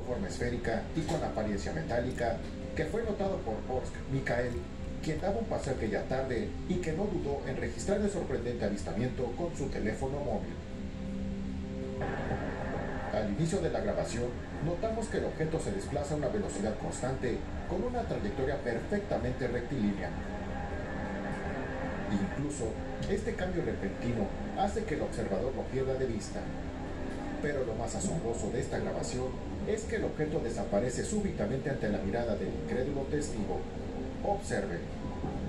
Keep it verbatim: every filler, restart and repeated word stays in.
forma esférica y con apariencia metálica, que fue notado por Orsk Mikael, quien daba un paseo aquella tarde y que no dudó en registrar el sorprendente avistamiento con su teléfono móvil. Al inicio de la grabación, notamos que el objeto se desplaza a una velocidad constante, con una trayectoria perfectamente rectilínea. Incluso, este cambio repentino hace que el observador lo pierda de vista. Pero lo más asombroso de esta grabación es que el objeto desaparece súbitamente ante la mirada del incrédulo testigo. Observe.